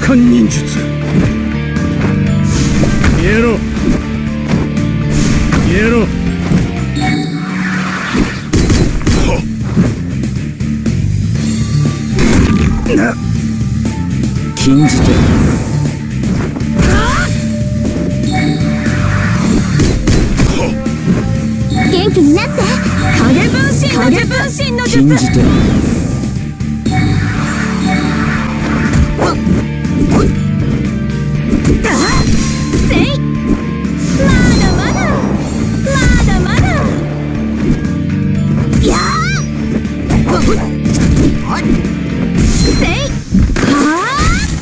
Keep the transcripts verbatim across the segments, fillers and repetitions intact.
空間忍術。消えろ消えろ。禁じて。 元気になって。影分身影分身の術。 禁じて。 せい。まだまだまだまだ。やあ。せい。はあ。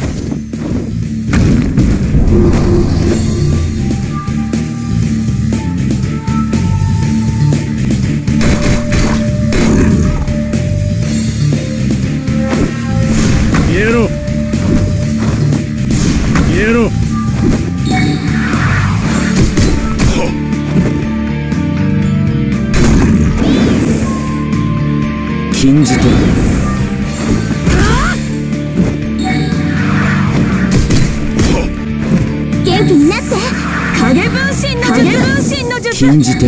消えろ消えろ。禁じて。 元気になって。影分身の術。影分身の術。 禁じて。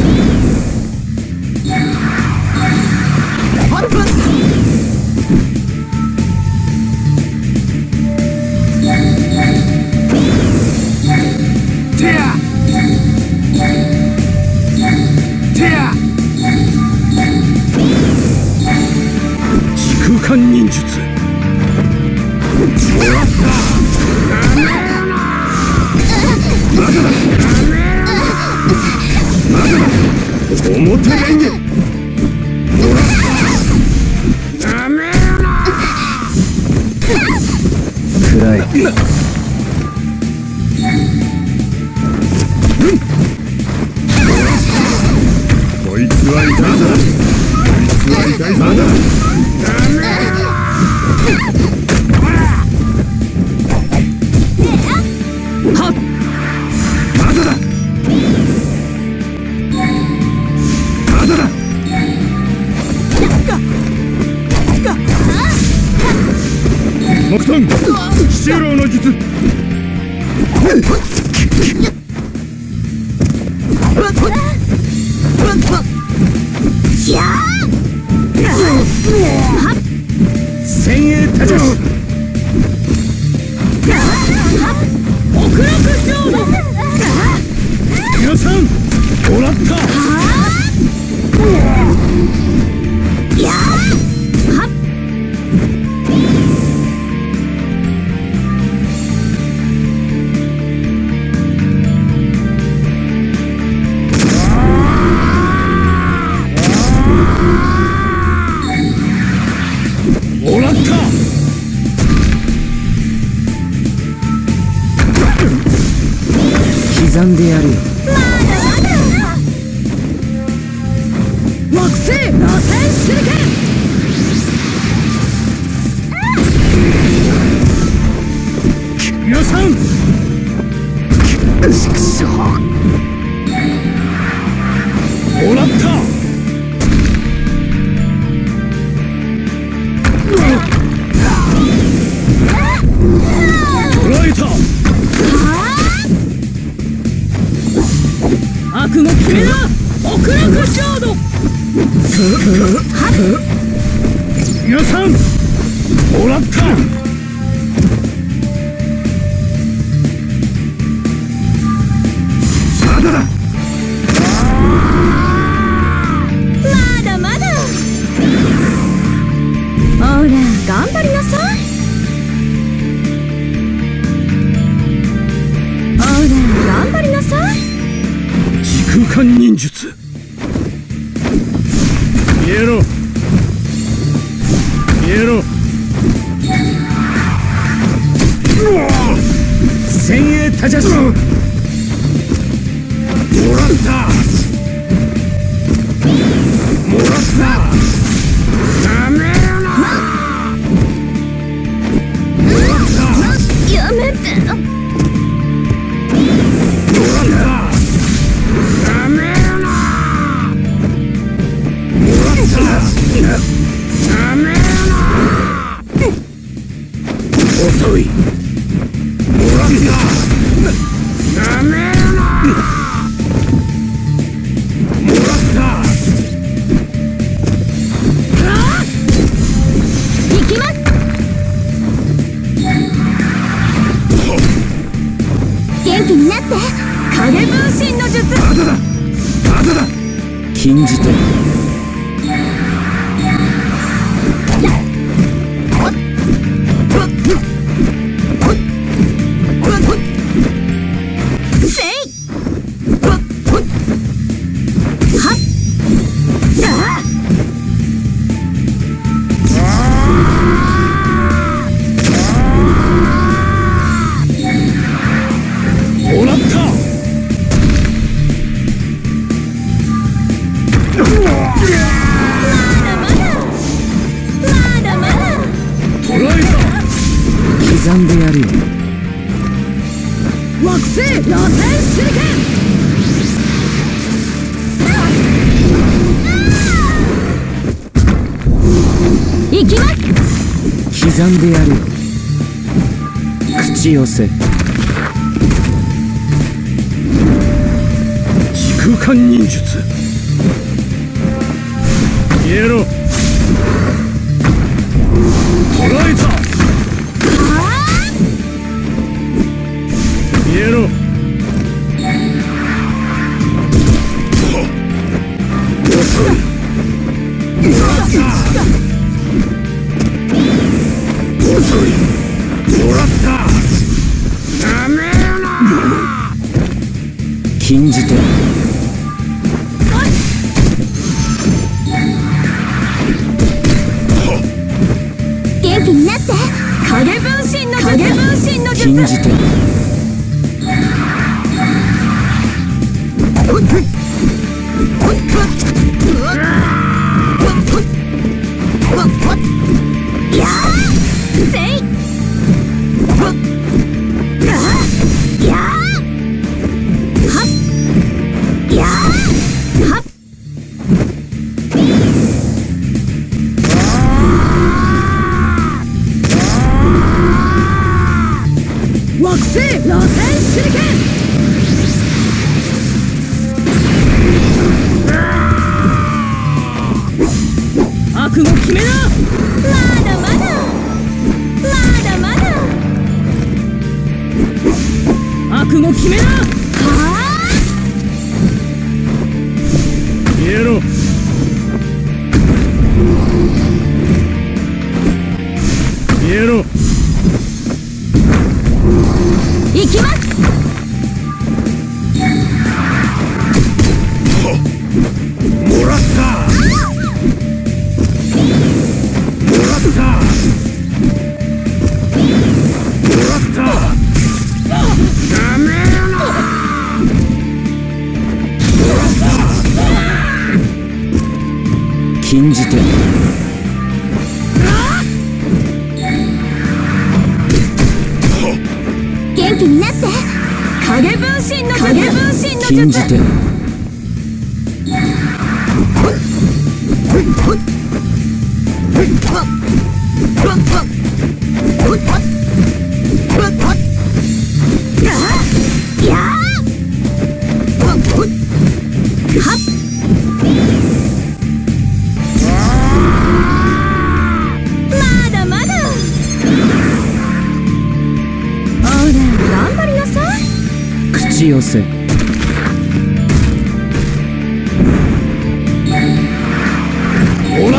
てやてや。時空間忍術。終わった。まだだまだだ。表レンゲ。ダメよな。暗い。こいつは痛いぞ。こいつは痛いぞ。ダメよ。はっ。まだだ。まだだ。木遁七郎の術。先鋭たじゃし。極楽浄土。皆さんもらった。 やあ。 もらった。刻んでやるよ。 まだまだ。惑星螺旋手裏剣。 皆さんちくしょう。 もらった。捕らえた。 悪の決めだ。極楽浄土。 皆さんもらった。まだだ。 まだまだ。ほら頑張りなさい。ほら頑張りなさい。 時空間忍術。消えろ消えろ。先鋭たじゃし。もらった。もらった。ダメよな。もらった。 やめて。 もらった。ダメよな。もらった。ダメよな。遅い。 なめるな。もらった。 行きます。元気になって。影分身の術。 まだだまだだ。 禁じ手。刻んでやるよ。 惑星螺旋手裏剣。行きます。 刻んでやるよ。口寄せ。 時空間忍術。消えろ。捕らえた。消えろ。遅い。もらった。遅い。もらった。なめるな。 禁じ手。 元気になって。影分身の術。影分身の術。 禁じ手。 やーせい。やーはっやーはっ。惑星螺旋手裏剣。悪夢決めな。まだまだまだまだ。悪夢決めな。はあ。 消えろ。消えろ。 行きます。 もらった。もらった。もらった。なめるな。もらった。 禁じ手。 元気になって。影分身の術。影分身の術。 禁じ手。 まだまだ。ほら頑張りなさい。 口寄せ。 もらった。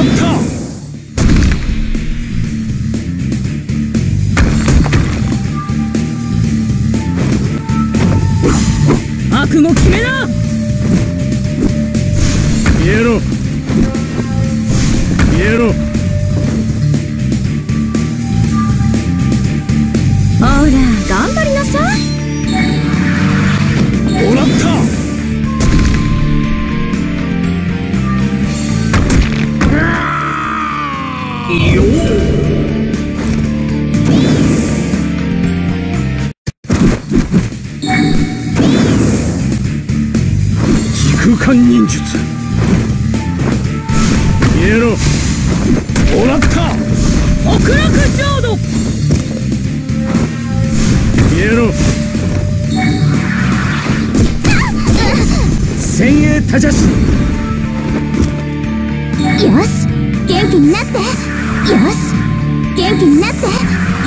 悪夢決めな。 消えろ。消えろ。 ほら頑張りなさい。 もらった。よ時空間忍術。消えろ。もらった。 極楽浄土。 消消えろ。先鋭他者し。 よし元気になって。よし元気になって。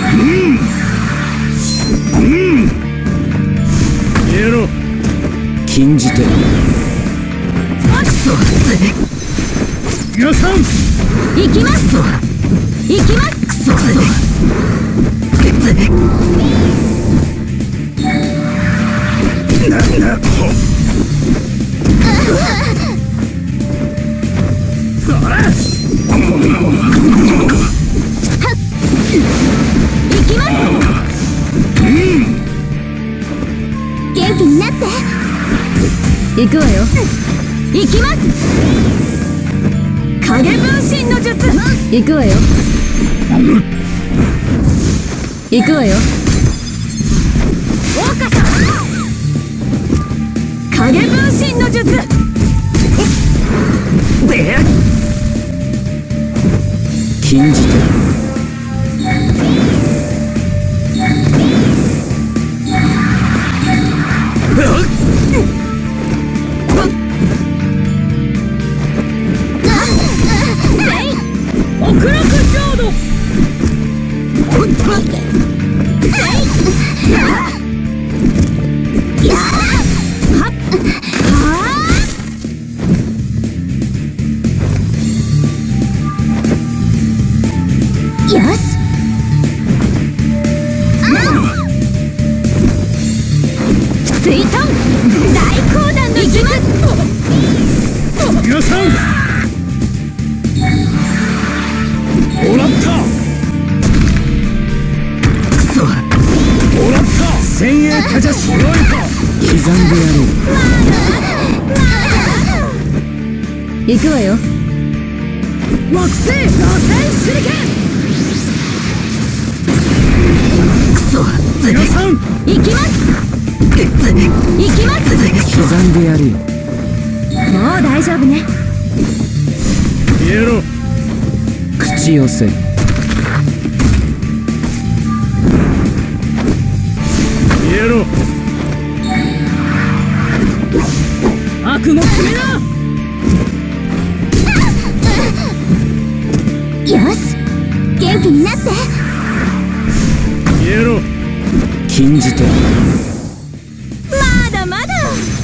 消えろ。 禁じ手。 皆さん行きます行きます。クソなんだほそれ行きます。元気になって。行くわよ。行きます。影分身の術。行くわよ。行くわよ。桜花さん影分身の術。 で禁じ手。 極楽浄土。 よし水遁大講談の術。 皆さんもらった。 クソ。 もらった。先鋭他者し。 刻んでやる。 行くわよ。 惑星螺旋手裏剣。 クソ。 皆さん行きます行きます。 刻んでやるよ。 もう大丈夫ね。 消えろ。 口寄せ。 消えろ。悪の爪だ。 よし元気になって。 消えろ。 禁じ手。 まだまだ。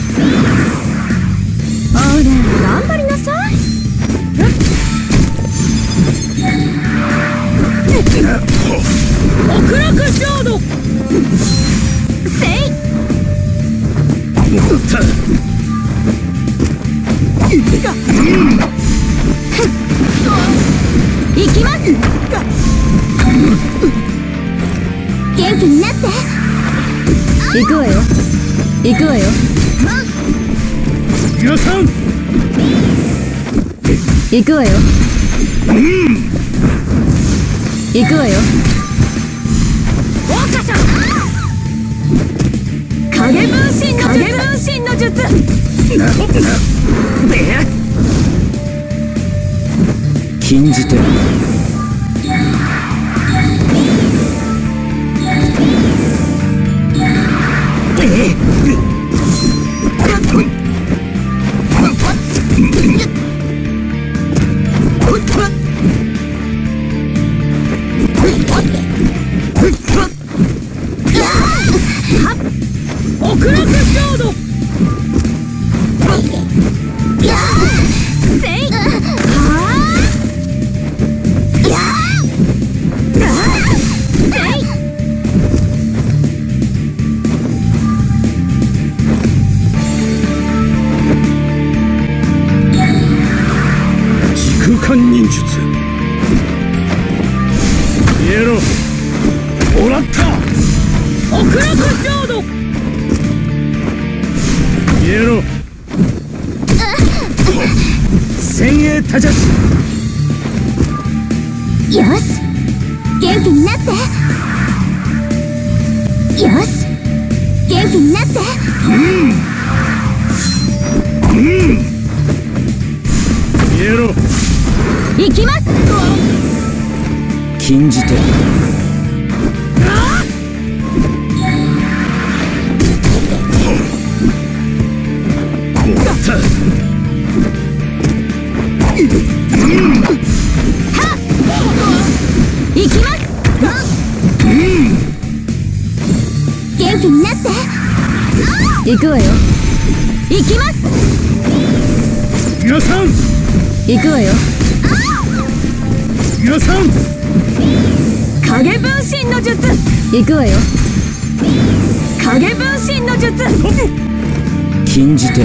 ほら頑張りなさい。 極楽浄土。 せい行きます。元気になって。行くわよ行くわよ。 皆さん行くわよ行くわよ。桜花さん影分身の術。影分身の術。 で禁じ手。 極楽浄土。 せい時空間忍術。消えろ。もらった。極楽浄土。消えろ。先鋭他者し。 よし元気になって。よし元気になって。 消えろ。 行きます。 禁じ手。 元気になって行くわよ。行きます。 皆さん行くわよ。 皆さん影分身の術。行くわよ。影分身の術。 禁じ手。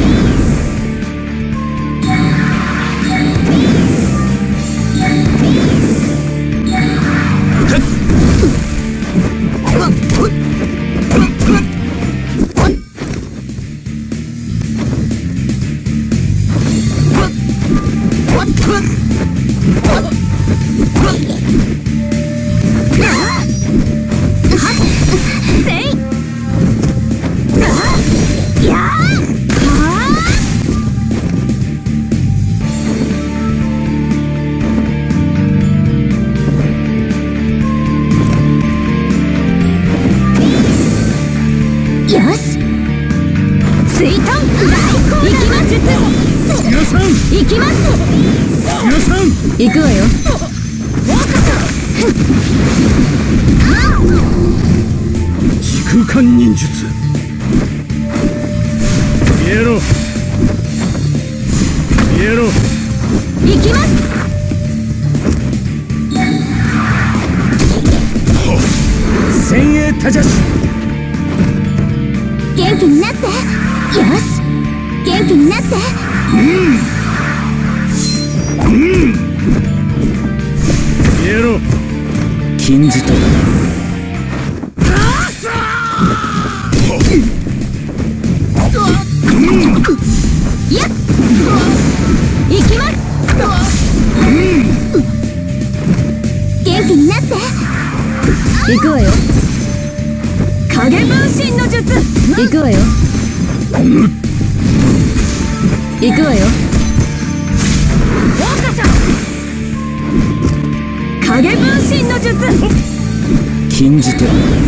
行きます。 皆さん行くわよ。 時空間忍術。消えろ消えろ。 行きます。 先鋭多邪士。 元気になって。よし、元気になって。 うんうん消えろ。 禁じ手。 やっ行きます。元気になって行くわよ。影分身の術。行くわよ。行くわよ。桜花さん影分身の術。 禁じ手。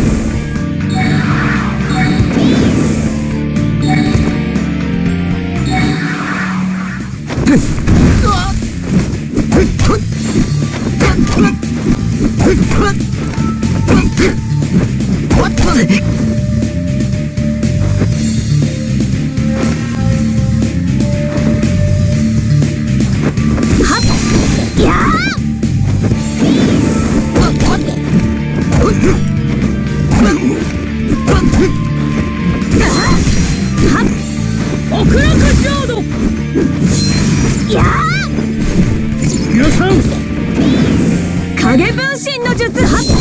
極楽浄土。 や皆さん影分身の術。はっ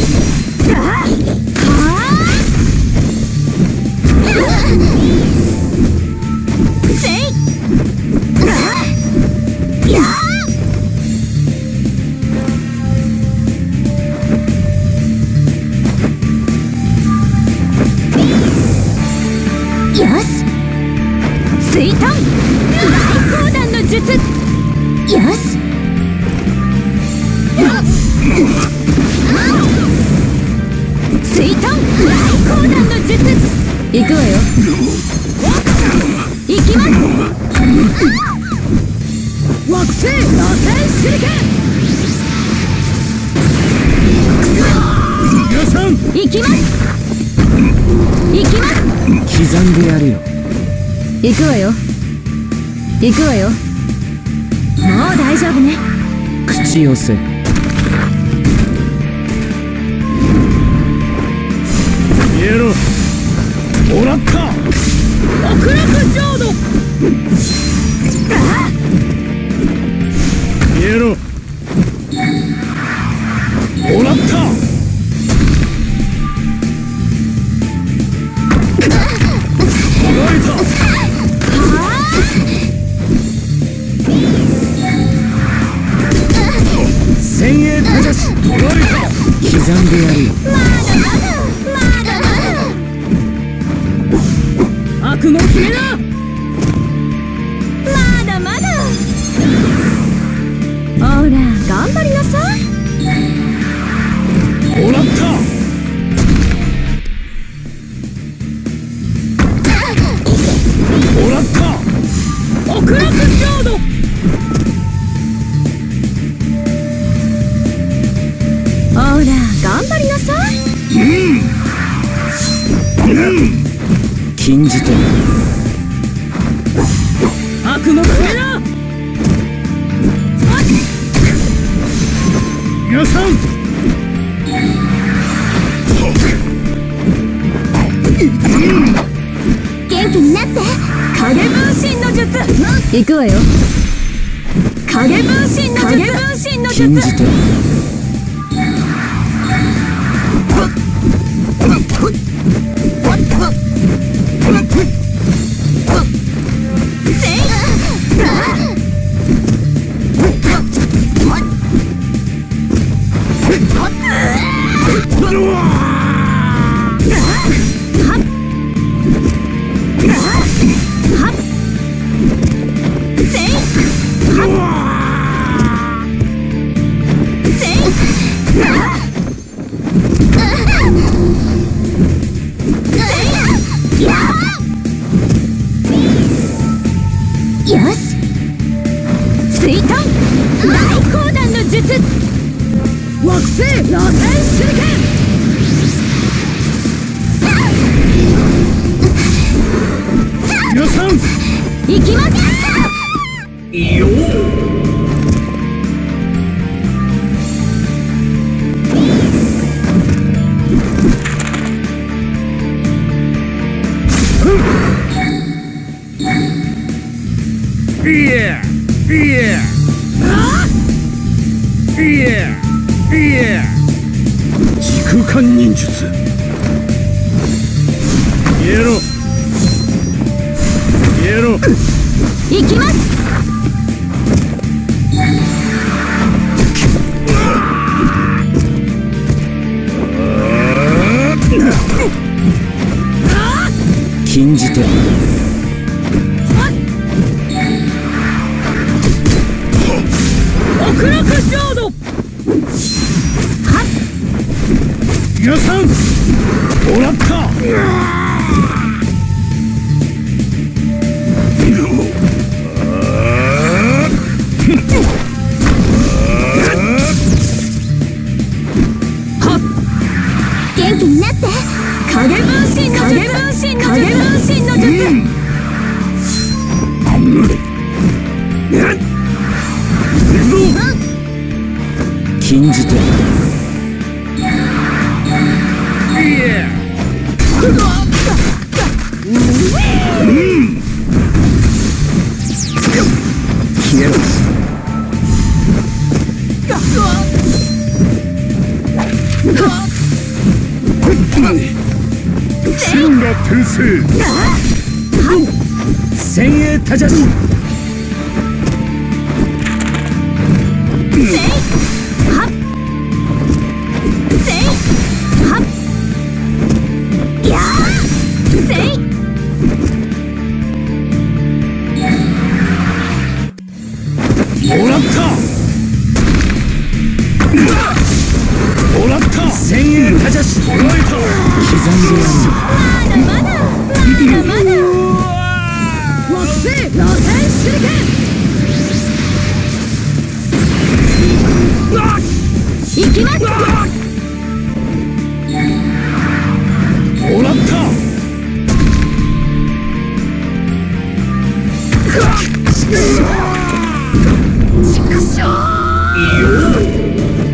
せいやよし、水遁大講談の術。よし、水遁大講談の術。行くわよ。行きます。惑星螺旋手裏剣。 皆さん行きます。行きます。 刻んでやるよ。 行くわよ。行くわよ。もう大丈夫ね。 口寄せ。 消えろ。もらった。極楽浄土。消えろ。もらった。捉えた。先鋭多邪士。捉えた。 刻んでやるよ。 まだまだまだまだ。 覚悟決めな。 まだまだ。ほら頑張りなさい。 もらった。もらった。極楽浄土。 ほら頑張りなさい。 うん禁じ手悪の扉皆さん元気になって。影分身の術行くわよ。影分身の術影分身の術禁じ手よし水遁大光弾の術惑星螺旋手裏剣皆さん行きますよいやいやいやいや時空間忍術消えろ消えろ行きます禁じ手極楽浄土皆さんもらった元気になって影分身の術影分身の術影分身の術禁じ手消えろ真が転生先鋭多邪しもらったもらった先鋭多邪し捕らえた刻んでやるまだまだまだまだ惑星螺旋手裏剣行きますもらったちくしょう